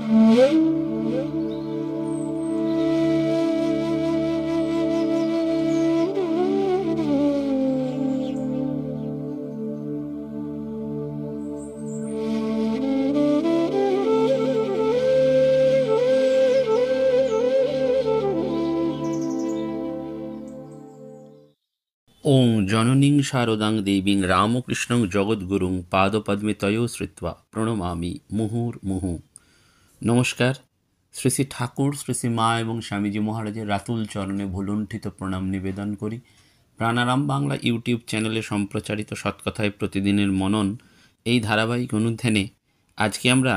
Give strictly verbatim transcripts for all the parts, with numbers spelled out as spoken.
ওং জননীং শারদাং দেবীং রামকৃষ্ণং জগদ্গুরুং পাদপদ্মে তয় শ্রিত্বা প্রণমামি মুহুর্মুহু। নমস্কার। শ্রী শ্রী ঠাকুর, শ্রী শ্রী মা এবং স্বামীজি মহারাজের রাতুল চরণে ভুলুণ্ঠিত প্রণাম নিবেদন করি। প্রাণারাম বাংলা ইউটিউব চ্যানেলে সম্প্রচারিত সৎকথায় প্রতিদিনের মনন এই ধারাবাহিক অনুধ্যানে আজকে আমরা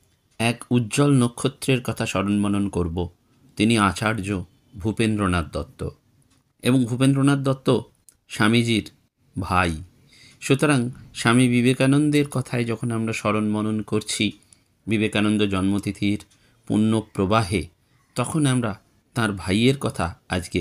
এক উজ্জ্বল নক্ষত্রের কথা স্মরণ মনন করব। তিনি আচার্য ভূপেন্দ্রনাথ দত্ত, এবং ভূপেন্দ্রনাথ দত্ত স্বামীজির ভাই। সুতরাং স্বামী বিবেকানন্দের কথায় যখন আমরা স্মরণ মনন করছি বিবেকানন্দ জন্মতিথির পুণ্য প্রবাহে, তখন আমরা তার ভাইয়ের কথা আজকে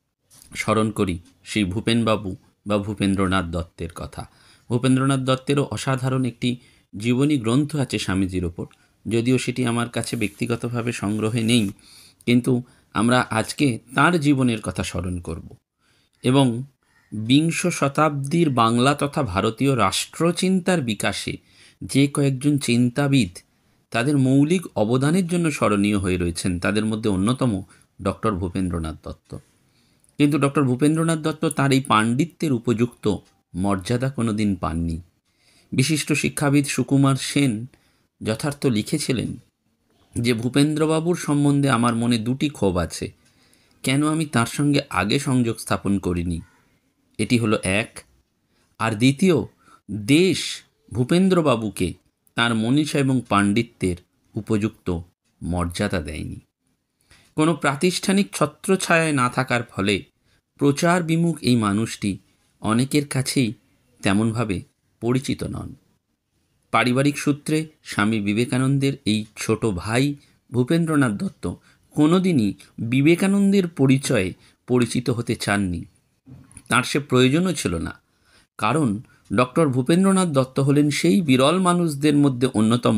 স্মরণ করি, সেই ভূপেনবাবু বা ভূপেন্দ্রনাথ দত্তের কথা। ভূপেন্দ্রনাথ দত্তেরও অসাধারণ একটি জীবনী গ্রন্থ আছে স্বামীজির ওপর, যদিও সেটি আমার কাছে ব্যক্তিগতভাবে সংগ্রহে নেই, কিন্তু আমরা আজকে তার জীবনের কথা স্মরণ করব। এবং বিংশ শতাব্দীর বাংলা তথা ভারতীয় রাষ্ট্রচিন্তার বিকাশে যে কয়েকজন চিন্তাবিদ তাদের মৌলিক অবদানের জন্য স্মরণীয় হয়ে রয়েছেন, তাদের মধ্যে অন্যতম ডক্টর ভূপেন্দ্রনাথ দত্ত। কিন্তু ডক্টর ভূপেন্দ্রনাথ দত্ত তার এই পাণ্ডিত্যের উপযুক্ত মর্যাদা কোনো দিন পাননি। বিশিষ্ট শিক্ষাবিদ সুকুমার সেন যথার্থ লিখেছিলেন যে ভূপেন্দ্রবাবুর সম্বন্ধে আমার মনে দুটি ক্ষোভ আছে, কেন আমি তার সঙ্গে আগে সংযোগ স্থাপন করিনি, এটি হলো এক। আর দ্বিতীয়, দেশ ভূপেন্দ্রবাবুকে তার মনীষা এবং পাণ্ডিত্যের উপযুক্ত মর্যাদা দেয়নি। কোনো প্রাতিষ্ঠানিক ছত্রছায়ায় না থাকার ফলে প্রচার বিমুখ এই মানুষটি অনেকের কাছেই তেমনভাবে পরিচিত নন। পারিবারিক সূত্রে স্বামী বিবেকানন্দের এই ছোট ভাই ভূপেন্দ্রনাথ দত্ত কোনোদিনই বিবেকানন্দের পরিচয়ে পরিচিত হতে চাননি। তার সে প্রয়োজনও ছিল না, কারণ ডক্টর ভূপেন্দ্রনাথ দত্ত হলেন সেই বিরল মানুষদের মধ্যে অন্যতম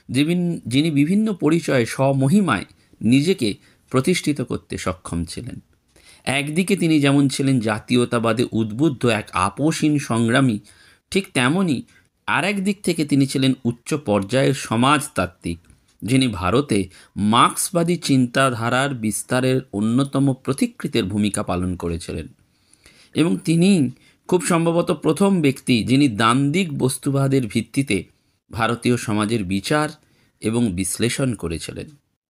যিনি বিভিন্ন পরিচয়ে স্বমহিমায় নিজেকে প্রতিষ্ঠিত করতে সক্ষম ছিলেন। একদিকে তিনি যেমন ছিলেন জাতীয়তাবাদে উদ্বুদ্ধ এক আপোষহীন সংগ্রামী, ঠিক তেমনই আর এক দিক থেকে তিনি ছিলেন উচ্চ পর্যায়ের সমাজতাত্ত্বিক, যিনি ভারতে মার্ক্সবাদী চিন্তাধারার বিস্তারের অন্যতম প্রতিকৃতের ভূমিকা পালন করেছিলেন। এবং তিনি খুব সম্ভবত প্রথম ব্যক্তি যিনি দ্বান্দ্বিক বস্তুবাদের ভিত্তিতে ভারতীয় সমাজের বিচার এবং বিশ্লেষণ করেছিলেন।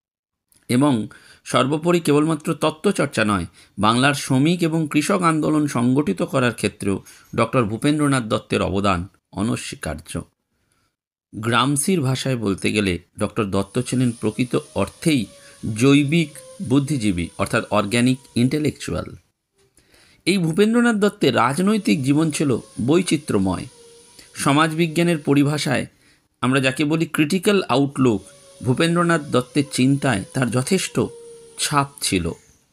এবং সর্বোপরি কেবলমাত্র তত্ত্বচর্চা নয়, বাংলার শ্রমিক এবং কৃষক আন্দোলন সংগঠিত করার ক্ষেত্রেও ডক্টর ভূপেন্দ্রনাথ দত্তের অবদান অনস্বীকার্য। গ্রামসির ভাষায় বলতে গেলে ডক্টর দত্ত ছিলেন প্রকৃত অর্থেই জৈবিক বুদ্ধিজীবী, অর্থাৎ অর্গ্যানিক ইন্টেলেকচুয়াল। এই ভূপেন্দ্রনাথ দত্তের রাজনৈতিক জীবন ছিল বৈচিত্র্যময়। সমাজবিজ্ঞানের পরিভাষায় আমরা যাকে বলি ক্রিটিক্যাল আউটলুক, ভূপেন্দ্রনাথ দত্তের চিন্তায় তার যথেষ্ট ছাপ ছিল,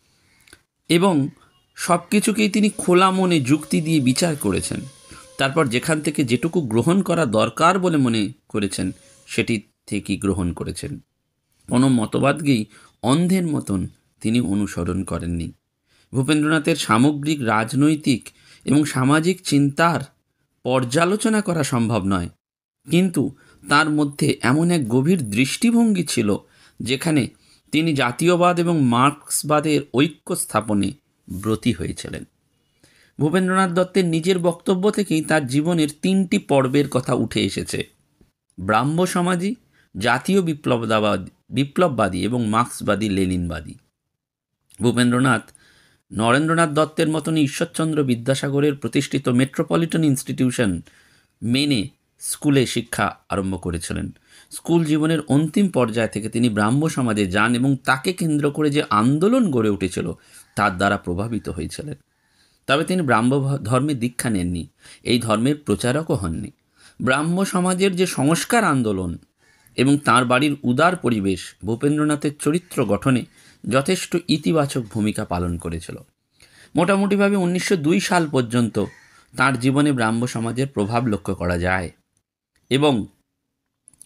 এবং সব কিছুকেই তিনি খোলা মনে যুক্তি দিয়ে বিচার করেছেন। তারপর যেখান থেকে যেটুকু গ্রহণ করা দরকার বলে মনে করেছেন সেটি থেকেই গ্রহণ করেছেন। কোনো মতবাদকেই অন্ধের মতন তিনি অনুসরণ করেননি। ভূপেন্দ্রনাথের সামগ্রিক রাজনৈতিক এবং সামাজিক চিন্তার পর্যালোচনা করা সম্ভব নয়, কিন্তু তার মধ্যে এমন এক গভীর দৃষ্টিভঙ্গি ছিল যেখানে তিনি জাতীয়বাদ এবং মার্ক্সবাদের ঐক্য স্থাপনে ব্রতী হয়েছিলেন। ভূপেন্দ্রনাথ দত্তের নিজের বক্তব্য থেকেই তার জীবনের তিনটি পর্বের কথা উঠে এসেছে: ব্রাহ্ম সমাজী, জাতীয় বিপ্লববাদী বিপ্লববাদী এবং মার্ক্সবাদী লেনিনবাদী। ভূপেন্দ্রনাথ নরেন্দ্রনাথ দত্তের মতনই ঈশ্বরচন্দ্র বিদ্যাসাগরের প্রতিষ্ঠিত মেট্রোপলিটন ইনস্টিটিউশন মেনে স্কুলে শিক্ষা আরম্ভ করেছিলেন। স্কুল জীবনের অন্তিম পর্যায় থেকে তিনি ব্রাহ্ম সমাজে যান এবং তাকে কেন্দ্র করে যে আন্দোলন গড়ে উঠেছিল তার দ্বারা প্রভাবিত হয়েছিলেন। তবে তিনি ব্রাহ্ম ধর্মে দীক্ষা নেননি, এই ধর্মের প্রচারকও হননি। ব্রাহ্ম সমাজের যে সংস্কার আন্দোলন এবং তার বাড়ির উদার পরিবেশ ভূপেন্দ্রনাথের চরিত্র গঠনে যথেষ্ট ইতিবাচক ভূমিকা পালন করেছিল। মোটামুটিভাবে উনিশশো দুই সাল পর্যন্ত তার জীবনে ব্রাহ্ম সমাজের প্রভাব লক্ষ্য করা যায়, এবং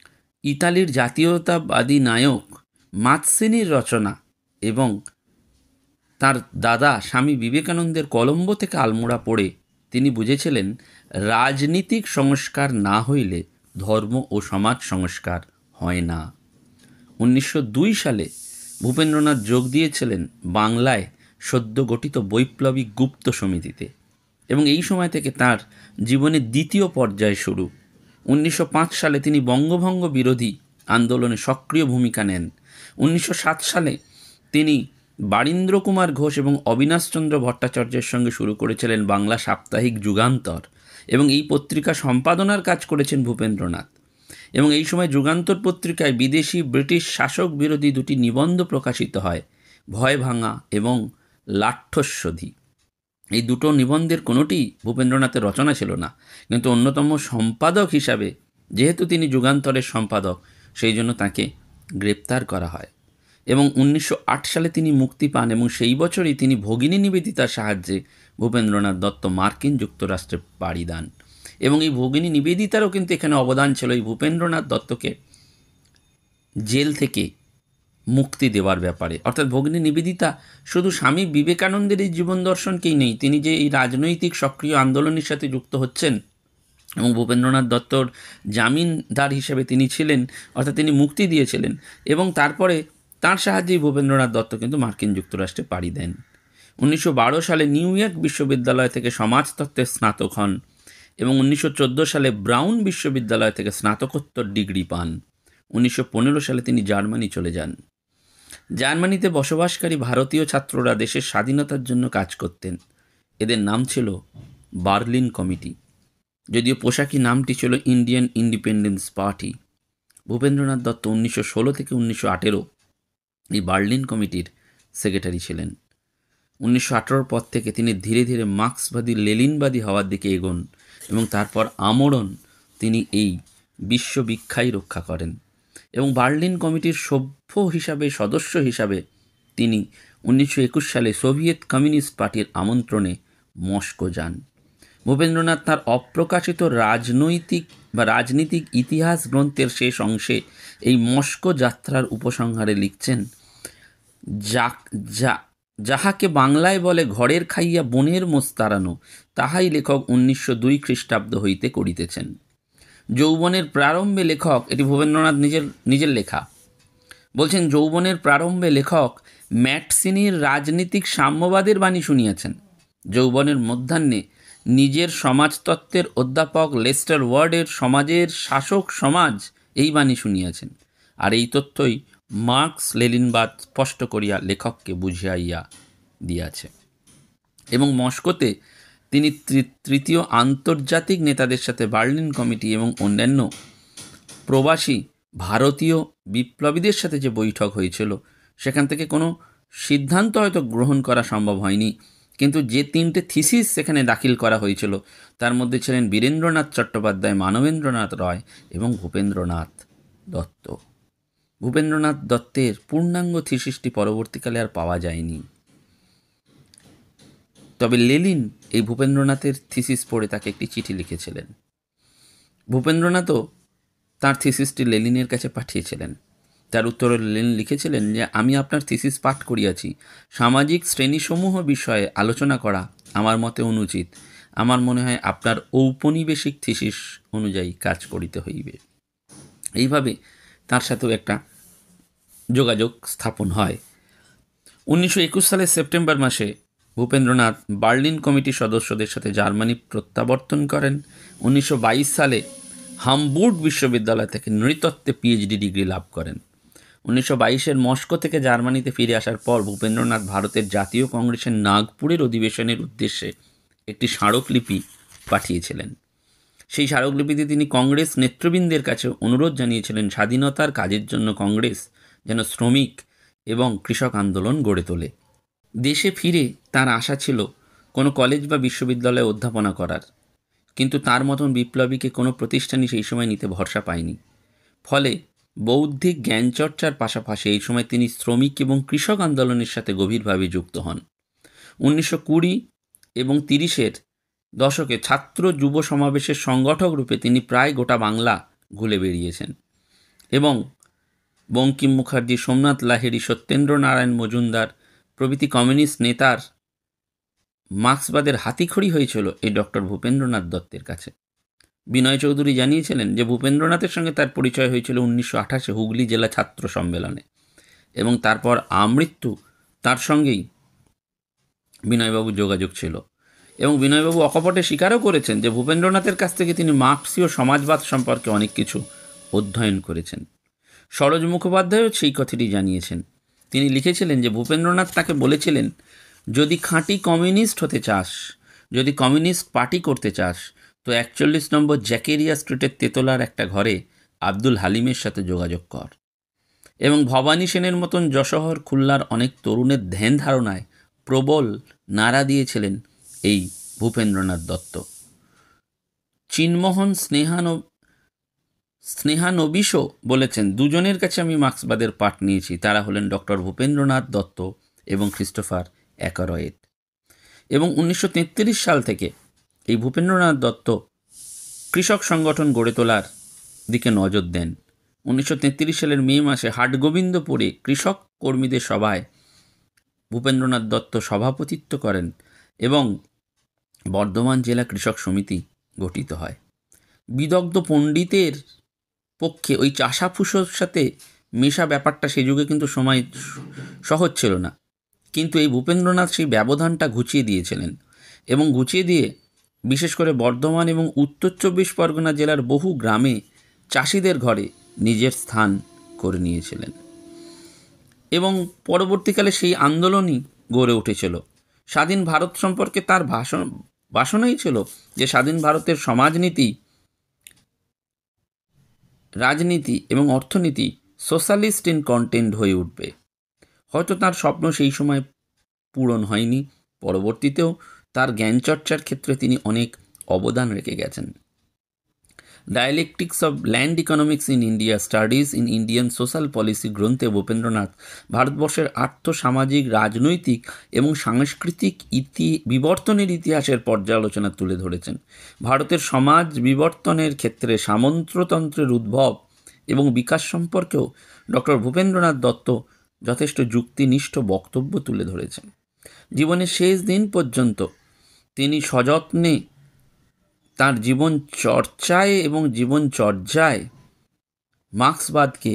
ইতালির জাতীয়তাবাদী নায়ক মাৎসিনির রচনা এবং তার দাদা স্বামী বিবেকানন্দের কলম্বো থেকে আলমোড়া পড়ে তিনি বুঝেছিলেন রাজনীতিক সংস্কার না হইলে ধর্ম ও সমাজ সংস্কার হয় না। উনিশশো দুই সালে ভূপেন্দ্রনাথ যোগ দিয়েছিলেন বাংলায় সদ্য গঠিত বৈপ্লবিক গুপ্ত সমিতিতে এবং এই সময় থেকে তার জীবনের দ্বিতীয় পর্যায় শুরু। উনিশশো পাঁচ সালে তিনি বঙ্গভঙ্গ বিরোধী আন্দোলনে সক্রিয় ভূমিকা নেন। উনিশশো সাত সালে তিনি বারীন্দ্র কুমার ঘোষ এবং অবিনাশচন্দ্র ভট্টাচার্যের সঙ্গে শুরু করেছিলেন বাংলা সাপ্তাহিক যুগান্তর এবং এই পত্রিকা সম্পাদনার কাজ করেছেন ভূপেন্দ্রনাথ। এবং এই সময় যুগান্তর পত্রিকায় বিদেশি ব্রিটিশ শাসক বিরোধী দুটি নিবন্ধ প্রকাশিত হয়, ভয় ভাঙা এবং লাঠ্যস্যধি। এই দুটো নিবন্ধের কোনোটি ভূপেন্দ্রনাথের রচনা ছিল না, কিন্তু অন্যতম সম্পাদক হিসাবে যেহেতু তিনি যুগান্তরের সম্পাদক সেই জন্য তাকে গ্রেপ্তার করা হয় এবং উনিশশো আট সালে তিনি মুক্তি পান এবং সেই বছরই তিনি ভগিনী নিবেদিতার সাহায্যে ভূপেন্দ্রনাথ দত্ত মার্কিন যুক্তরাষ্ট্রে পাড়ি দেন এবং এই ভগিনী নিবেদিতারও কিন্তু এখানে অবদান ছিল এই ভূপেন্দ্রনাথ দত্তকে জেল থেকে মুক্তি দেওয়ার ব্যাপারে। অর্থাৎ ভগিনী নিবেদিতা শুধু স্বামী বিবেকানন্দের এই জীবন দর্শনকেই নেই, তিনি যে এই রাজনৈতিক সক্রিয় আন্দোলনের সাথে যুক্ত হচ্ছেন এবং ভূপেন্দ্রনাথ দত্তর জামিনদার হিসেবে তিনি ছিলেন, অর্থাৎ তিনি মুক্তি দিয়েছিলেন এবং তারপরে তার সাহায্যেই ভূপেন্দ্রনাথ দত্ত কিন্তু মার্কিন যুক্তরাষ্ট্রে পাড়ি দেন। উনিশশো বারো সালে নিউ ইয়র্ক বিশ্ববিদ্যালয় থেকে সমাজতত্ত্বের স্নাতক হন এবং উনিশশো চোদ্দো সালে ব্রাউন বিশ্ববিদ্যালয় থেকে স্নাতকোত্তর ডিগ্রি পান। উনিশশো পনেরো সালে তিনি জার্মানি চলে যান। জার্মানিতে বসবাসকারী ভারতীয় ছাত্ররা দেশের স্বাধীনতার জন্য কাজ করতেন। এদের নাম ছিল বার্লিন কমিটি, যদিও পোশাকি নামটি ছিল Indian independence party. Bhupendranath Datta উনিশশো ষোলো থেকে উনিশশো আঠেরো এই বার্লিন কমিটির সেক্রেটারি ছিলেন। উনিশশো আঠেরোর পর থেকে তিনি ধীরে ধীরে মার্ক্সবাদী লেলিনবাদী হওয়ার দিকে এগোন এবং তারপর আমরণ তিনি এই বিশ্ববিখ্যাই রক্ষা করেন এবং বার্লিন কমিটির সভ্য হিসাবে সদস্য হিসাবে তিনি উনিশশো একুশ সালে সোভিয়েত কমিউনিস্ট পার্টির আমন্ত্রণে মস্কো যান। ভূপেন্দ্রনাথ তাঁর অপ্রকাশিত রাজনৈতিক বা রাজনীতিক ইতিহাস গ্রন্থের শেষ অংশে এই মস্কো যাত্রার উপসংহারে লিখছেন, যা যা যাহাকে বাংলায় বলে ঘরের খাইয়া বনের মোষ তাড়ানো, তাহাই লেখক উনিশশো দুই খ্রিস্টাব্দ হইতে করিতেছেন। যৌবনের প্রারম্ভে লেখক, এটি ভূপেন্দ্রনাথ নিজের নিজের লেখা, বলছেন যৌবনের প্রারম্ভে লেখক ম্যাটসিনির রাজনীতিক সাম্যবাদের বাণী শুনিয়াছেন। যৌবনের মধ্যাহ্নে নিজের সমাজতত্ত্বের অধ্যাপক লেস্টার ওয়ার্ডের সমাজের শাসক সমাজ এই বাণী শুনিয়াছেন। আর এই তথ্যই মার্কস লেলিনবাদ স্পষ্ট করিয়া লেখককে বুঝাইয়া দিয়াছে। এবং মস্কোতে তিনি তৃতীয় আন্তর্জাতিক নেতাদের সাথে বার্লিন কমিটি এবং অন্যান্য প্রবাসী ভারতীয় বিপ্লবীদের সাথে যে বৈঠক হয়েছিল সেখান থেকে কোনো সিদ্ধান্ত হয়তো গ্রহণ করা সম্ভব হয়নি, কিন্তু যে তিনটে থিসিস সেখানে দাখিল করা হয়েছিল তার মধ্যে ছিলেন বীরেন্দ্রনাথ চট্টোপাধ্যায়, মানবেন্দ্রনাথ রয় এবং ভূপেন্দ্রনাথ দত্ত। ভূপেন্দ্রনাথ দত্তের পূর্ণাঙ্গ থিসিসটি পরবর্তীকালে আর পাওয়া যায়নি, তবে লেলিন এই ভূপেন্দ্রনাথের থিসিস পড়ে তাকে একটি চিঠি লিখেছিলেন। ভূপেন্দ্রনাথও তার থিসিসটি লেলিনের কাছে পাঠিয়েছিলেন। তার উত্তরে লেনিন লিখেছিলেন যে আমি আপনার থিসিস পাঠ করিয়াছি, সামাজিক শ্রেণীসমূহ বিষয়ে আলোচনা করা আমার মতে অনুচিত। আমার মনে হয় আপনার ঔপনিবেশিক থিসিস অনুযায়ী কাজ করিতে হইবে। এইভাবে তার সাথেও একটা যোগাযোগ স্থাপন হয়। উনিশশো একুশ সালের সেপ্টেম্বর মাসে ভূপেন্দ্রনাথ বার্লিন কমিটির সদস্যদের সাথে জার্মানি প্রত্যাবর্তন করেন। উনিশশো বাইশ সালে হামবুর্গ বিশ্ববিদ্যালয় থেকে নৃতত্ত্বে পিএইচডি ডিগ্রি লাভ করেন। উনিশশো বাইশের মস্কো থেকে জার্মানিতে ফিরে আসার পর ভূপেন্দ্রনাথ ভারতের জাতীয় কংগ্রেসের নাগপুরের অধিবেশনের উদ্দেশ্যে একটি স্মারকলিপি পাঠিয়েছিলেন। সেই স্মারকলিপিতে তিনি কংগ্রেস নেতৃবৃন্দের কাছে অনুরোধ জানিয়েছিলেন স্বাধীনতার কাজের জন্য কংগ্রেস যেন শ্রমিক এবং কৃষক আন্দোলন গড়ে তোলে। দেশে ফিরে তার আশা ছিল কোনো কলেজ বা বিশ্ববিদ্যালয়ে অধ্যাপনা করার, কিন্তু তার মতন বিপ্লবীকে কোনো প্রতিষ্ঠানই সেই সময় নিতে ভরসা পায়নি। ফলে বৌদ্ধিক জ্ঞানচর্চার পাশাপাশি এই সময় তিনি শ্রমিক এবং কৃষক আন্দোলনের সাথে গভীরভাবে যুক্ত হন। উনিশশো কুড়ি এবং তিরিশের দশকে ছাত্র যুব সমাবেশের সংগঠক রূপে তিনি প্রায় গোটা বাংলা ঘুরে বেরিয়েছেন। এবং বঙ্কিম মুখার্জি, সোমনাথ লাহিড়ী, সত্যেন্দ্র নারায়ণ মজুমদার প্রভৃতি কমিউনিস্ট নেতার মার্ক্সবাদের হাতিখড়ি হয়েছিল এই ডক্টর ভূপেন্দ্রনাথ দত্তের কাছে। বিনয় চৌধুরী জানিয়েছিলেন যে ভূপেন্দ্রনাথের সঙ্গে তার পরিচয় হয়েছিল উনিশশো আঠাশে হুগলি জেলা ছাত্র সম্মেলনে, এবং তারপর আমৃত্যু তার সঙ্গেই বিনয়বাবু যোগাযোগ ছিল। এবং বিনয়বাবু অকপটে স্বীকারও করেছেন যে ভূপেন্দ্রনাথের কাছ থেকে তিনি মার্ক্সীয় সমাজবাদ সম্পর্কে অনেক কিছু অধ্যয়ন করেছেন। সরোজ মুখোপাধ্যায়ও সেই কথাটি জানিয়েছেন। তিনি লিখেছিলেন যে ভূপেন্দ্রনাথ তাকে বলেছিলেন, যদি খাঁটি কমিউনিস্ট হতে চাস, যদি কমিউনিস্ট পার্টি করতে চাস, তো একচল্লিশ নম্বর জ্যাকেরিয়া স্ট্রিটের তেতলার একটা ঘরে আব্দুল হালিমের সাথে যোগাযোগ কর। এবং ভবানী সেনের মতন যশোহর খুলনার অনেক তরুণের ধ্যান ধারণায় প্রবল নাড়া দিয়েছিলেন এই ভূপেন্দ্রনাথ দত্ত। চিন্মোহন স্নেহান স্নেহানবিশও বলেছেন, দুজনের কাছে আমি মার্ক্সবাদের পাঠ নিয়েছি, তারা হলেন ডক্টর ভূপেন্দ্রনাথ দত্ত এবং ক্রিস্টোফার অ্যাকারয়েড। এবং উনিশশো তেত্রিশ সাল থেকে এই ভূপেন্দ্রনাথ দত্ত কৃষক সংগঠন গড়ে তোলার দিকে নজর দেন। উনিশশো তেত্রিশ সালের মে মাসে হাটগোবিন্দপুরে কৃষক কর্মীদের সভায় ভূপেন্দ্রনাথ দত্ত সভাপতিত্ব করেন এবং বর্ধমান জেলা কৃষক সমিতি গঠিত হয়। বিদগ্ধ পণ্ডিতের পক্ষে ওই চাষাফুসোর সাথে মেশা ব্যাপারটা সে যুগে কিন্তু সময় সহজ ছিল না, কিন্তু এই ভূপেন্দ্রনাথ সেই ব্যবধানটা ঘুচিয়ে দিয়েছিলেন এবং ঘুচিয়ে দিয়ে বিশেষ করে বর্ধমান এবং উত্তর চব্বিশ পরগনা জেলার বহু গ্রামে চাষিদের ঘরে নিজের স্থান করে নিয়েছিলেন। এবং পরবর্তীকালে সেই আন্দোলনই গড়ে উঠেছিল। স্বাধীন ভারত সম্পর্কে তার ভাষণ বাসনাই ছিল যে স্বাধীন ভারতের সমাজনীতি, রাজনীতি এবং অর্থনীতি সোশ্যালিস্ট ইন কন্টেন্ট হয়ে উঠবে। হয়তো তার স্বপ্ন সেই সময় পূরণ হয়নি, পরবর্তীতেও তার জ্ঞানচর্চার ক্ষেত্রে তিনি অনেক অবদান রেখে গেছেন। Dialectics of land economics in India, studies in Indian social policy গ্রন্থে ভূপেন্দ্রনাথ ভারতবর্ষের আর্থ সামাজিক রাজনৈতিক এবং সাংস্কৃতিক ইতি বিবর্তনের ইতিহাসের পর্যালোচনা তুলে ধরেছেন। ভারতের সমাজ বিবর্তনের ক্ষেত্রে সামন্ততন্ত্রের উদ্ভব এবং বিকাশ সম্পর্কেও ডক্টর ভূপেন্দ্রনাথ দত্ত যথেষ্ট যুক্তিনিষ্ঠ বক্তব্য তুলে ধরেছেন। জীবনের শেষ দিন পর্যন্ত তিনি সযত্নে তার জীবন চর্চায় এবং জীবন চর্যায় মার্ক্সবাদকে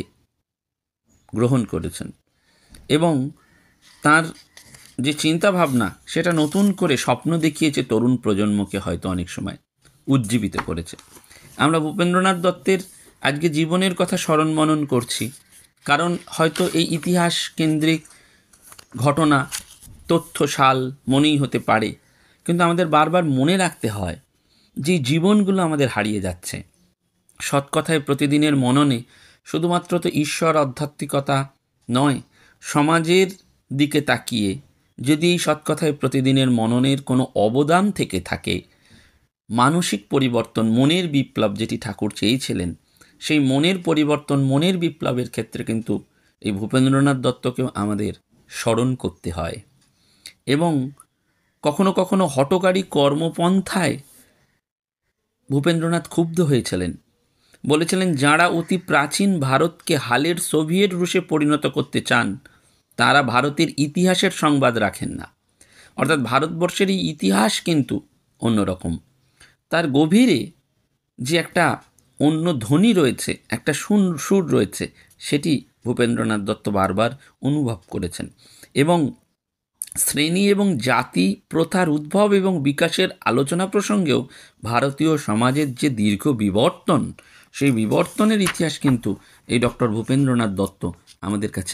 গ্রহণ করেছেন এবং তার যে চিন্তাভাবনা সেটা নতুন করে স্বপ্ন দেখিয়েছে তরুণ প্রজন্মকে, হয়তো অনেক সময় উজ্জীবিত করেছে। আমরা ভূপেন্দ্রনাথ দত্তের আজকে জীবনের কথা স্মরণ মনন করছি, কারণ হয়তো এই ইতিহাস কেন্দ্রিক ঘটনা, তথ্য সাল মনেই হতে পারে, কিন্তু আমাদের বারবার মনে রাখতে হয় যে জীবনগুলো আমাদের হারিয়ে যাচ্ছে। সৎকথায় প্রতিদিনের মননে শুধুমাত্র তো ঈশ্বর আধ্যাত্মিকতা নয়, সমাজের দিকে তাকিয়ে যদি এই সৎকথায় প্রতিদিনের মননের কোনো অবদান থেকে থাকে, মানসিক পরিবর্তন, মনের বিপ্লব যেটি ঠাকুর চেয়েছিলেন, সেই মনের পরিবর্তন, মনের বিপ্লবের ক্ষেত্রে কিন্তু এই ভূপেন্দ্রনাথ দত্তকেও আমাদের স্মরণ করতে হয়। এবং কখনো কখনো হঠকারী কর্মপন্থায় ভূপেন্দ্রনাথ ক্ষুব্ধ হয়েছিলেন, বলেছিলেন, যাঁরা অতি প্রাচীন ভারতকে হালের সোভিয়েত রুশে পরিণত করতে চান তারা ভারতের ইতিহাসের সংবাদ রাখেন না। অর্থাৎ ভারতবর্ষের এই ইতিহাস কিন্তু অন্যরকম, তার গভীরে যে একটা অন্য ধ্বনি রয়েছে, একটা সুর সুর রয়েছে, সেটি ভূপেন্দ্রনাথ দত্ত বারবার অনুভব করেছেন। এবং শ্রেণী এবং জাতি প্রথার উদ্ভব এবং বিকাশের আলোচনা প্রসঙ্গেও ভারতীয় সমাজের যে দীর্ঘ বিবর্তন, সেই বিবর্তনের ইতিহাস কিন্তু এই ডক্টর ভূপেন্দ্রনাথ দত্ত আমাদের কাছে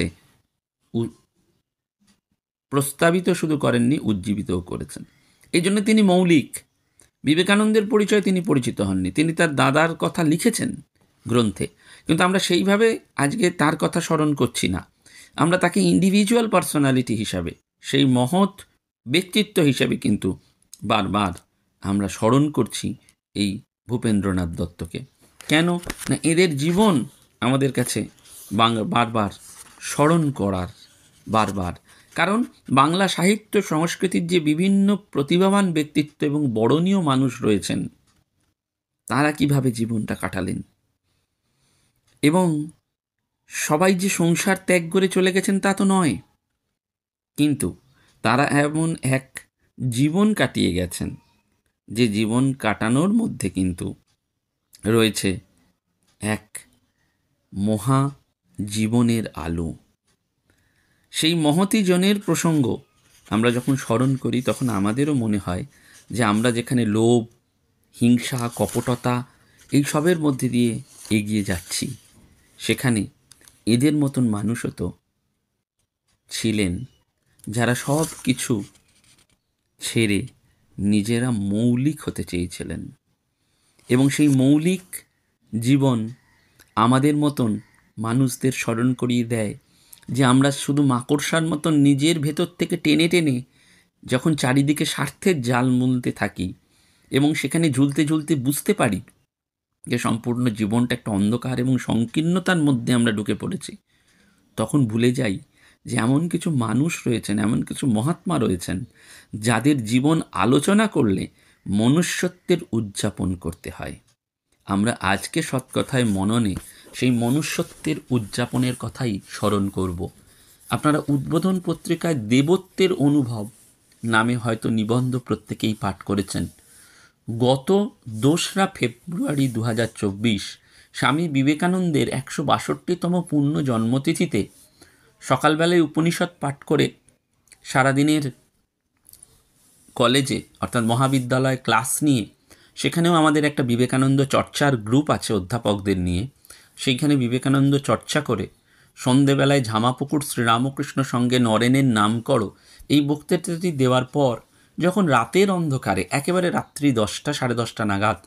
প্রস্তাবিত শুধু করেননি, উজ্জীবিতও করেছেন। এই জন্য তিনি মৌলিক। বিবেকানন্দের পরিচয় তিনি পরিচিত হননি, তিনি তার দাদার কথা লিখেছেন গ্রন্থে, কিন্তু আমরা সেইভাবে আজকে তার কথা স্মরণ করছি না। আমরা তাকে ইন্ডিভিজুয়াল পার্সোনালিটি হিসাবে, সেই মহৎ ব্যক্তিত্ব হিসাবে কিন্তু বারবার আমরা স্মরণ করছি এই ভূপেন্দ্রনাথ দত্তকে। কেন না, এদের জীবন আমাদের কাছে বারবার স্মরণ করার, বারবার, কারণ বাংলা সাহিত্য সংস্কৃতির যে বিভিন্ন প্রতিভাবান ব্যক্তিত্ব এবং বরণীয় মানুষ রয়েছেন, তারা কিভাবে জীবনটা কাটালেন এবং সবাই যে সংসার ত্যাগ করে চলে গেছেন তা তো নয়, কিন্তু তারা এমন এক জীবন কাটিয়ে গেছেন যে জীবন কাটানোর মধ্যে কিন্তু রয়েছে এক মহা জীবনের আলো। সেই মহতী জনের প্রসঙ্গ আমরা যখন স্মরণ করি তখন আমাদেরও মনে হয় যে আমরা যেখানে লোভ, হিংসা, কপটতা এই সবের মধ্যে দিয়ে এগিয়ে যাচ্ছি, সেখানে এদের মতন মানুষও তো ছিলেন যারা সব কিছু ছেড়ে নিজেরা মৌলিক হতে চেয়েছিলেন, এবং সেই মৌলিক জীবন আমাদের মতন মানুষদের স্মরণ করিয়ে দেয় যে আমরা শুধু মাকড়সার মতন নিজের ভেতর থেকে টেনে টেনে যখন চারিদিকে স্বার্থের জাল মুলতে থাকি এবং সেখানে ঝুলতে ঝুলতে বুঝতে পারি যে সম্পূর্ণ জীবনটা একটা অন্ধকার এবং সংকীর্ণতার মধ্যে আমরা ঢুকে পড়েছি, তখন ভুলে যাই যে এমন কিছু মানুষ রয়েছেন, এমন কিছু মহাত্মা রয়েছেন যাদের জীবন আলোচনা করলে মনুষ্যত্বের উদযাপন করতে হয়। আমরা আজকে সৎকথায় মননে সেই মনুষ্যত্বের উদযাপনের কথাই স্মরণ করব। আপনারা উদ্বোধন পত্রিকায় দেবত্বের অনুভব নামে হয়তো নিবন্ধ প্রত্যেকেই পাঠ করেছেন। গত দোসরা ফেব্রুয়ারি দু হাজার চব্বিশ স্বামী বিবেকানন্দের একশো বাষট্টিতম পূর্ণ জন্মতিথিতে সকালবেলায় উপনিষদ পাঠ করে সারাদিনের কলেজে অর্থাৎ মহাবিদ্যালয় ক্লাস নিয়ে, সেখানেও আমাদের একটা বিবেকানন্দ চর্চার গ্রুপ আছে অধ্যাপকদের নিয়ে, সেইখানে বিবেকানন্দ চর্চা করে সন্ধেবেলায় ঝামাপুকুর শ্রীরামকৃষ্ণ সঙ্গে নরেনের নাম করো এই বক্তৃতাটি দেওয়ার পর যখন রাতের অন্ধকারে একেবারে রাত্রি দশটা সাড়ে দশটা নাগাদ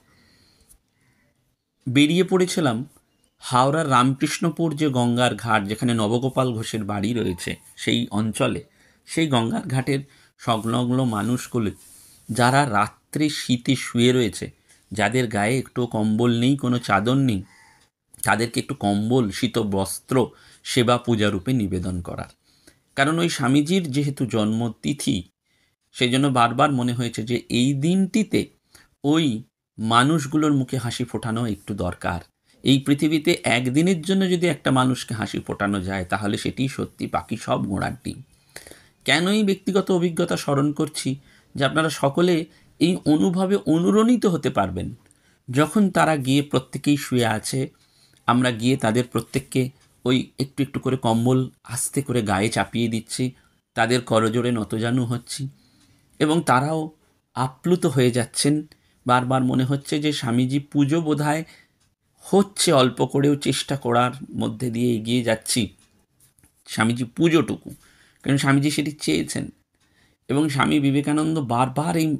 বেরিয়ে পড়েছিলাম হাওড়ার রামকৃষ্ণপুর যে গঙ্গার ঘাট, যেখানে নবগোপাল ঘোষের বাড়ি রয়েছে সেই অঞ্চলে, সেই গঙ্গার ঘাটের সংলগ্ন মানুষগুলো যারা রাত্রে শীতে শুয়ে রয়েছে, যাদের গায়ে একটু কম্বল নেই, কোনো চাদর নেই, তাদেরকে একটু কম্বল, শীত বস্ত্র সেবা পূজা রূপে নিবেদন করার। কারণ ওই স্বামীজির যেহেতু জন্মতিথি, সেই জন্য বারবার মনে হয়েছে যে এই দিনটিতে ওই মানুষগুলোর মুখে হাসি ফোটানো একটু দরকার। এই পৃথিবীতে একদিনের জন্য যদি একটা মানুষকে হাসি ফোটানো যায় তাহলে সেটি সত্যি বাকি সব ঘোড়ার ডিম। কেন এই ব্যক্তিগত অভিজ্ঞতা স্মরণ করছি? যে আপনারা সকলে এই অনুভবে অনুরণিত হতে পারবেন যখন তারা গিয়ে প্রত্যেকেই শুয়ে আছে, আমরা গিয়ে তাদের প্রত্যেককে ওই একটু একটু করে কম্বল আস্তে করে গায়ে চাপিয়ে দিচ্ছি, তাদের করজোড়ে নতজানু হচ্ছি এবং তারাও আপ্লুত হয়ে যাচ্ছেন। বারবার মনে হচ্ছে যে স্বামীজি পুজো বোধহয় হচ্ছে, অল্প করেও চেষ্টা করার মধ্যে দিয়ে এগিয়ে যাচ্ছি স্বামীজি পুজোটুকু, কারণ স্বামীজি সেটি চেয়েছেন। এবং স্বামী বিবেকানন্দ বারবার এই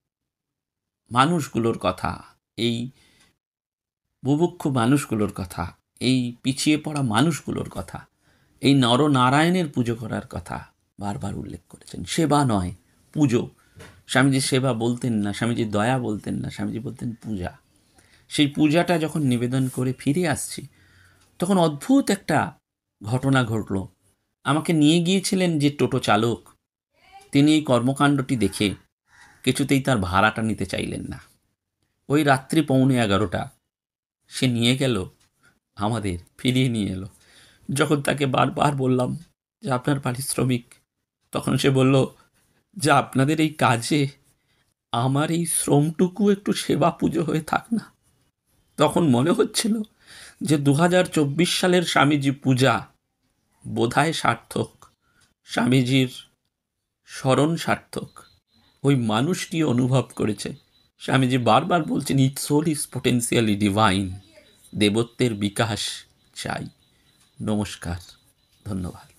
মানুষগুলোর কথা, এই বুভুক্ষু মানুষগুলোর কথা, এই পিছিয়ে পড়া মানুষগুলোর কথা, এই নরনারায়ণের পুজো করার কথা বারবার উল্লেখ করেছেন। সেবা নয়, পুজো। স্বামীজি সেবা বলতেন না, স্বামীজি দয়া বলতেন না, স্বামীজি বলতেন পূজা। সেই পূজাটা যখন নিবেদন করে ফিরে আসছি তখন অদ্ভুত একটা ঘটনা ঘটল। আমাকে নিয়ে গিয়েছিলেন যে টোটো চালক, তিনি এই কর্মকাণ্ডটি দেখে কিছুতেই তার ভাড়াটা নিতে চাইলেন না। ওই রাত্রি পৌনে এগারোটা সে নিয়ে গেল, আমাদের ফিরিয়ে নিয়ে এলো। যখন তাকে বারবার বললাম যে আপনার পারিশ্রমিক, তখন সে বলল যে আপনাদের এই কাজে আমার এই শ্রমটুকু একটু সেবা পুজো হয়ে থাক না। তখন মনে হচ্ছিল যে দু হাজার চব্বিশ সালের স্বামীজি পূজা বোধহয় সার্থক, স্বামীজির স্মরণ সার্থক। ওই মানুষটি অনুভব করেছে, স্বামীজি বারবার বলছেন it soul is potentially divine, দেবত্বের বিকাশ চাই। নমস্কার, ধন্যবাদ।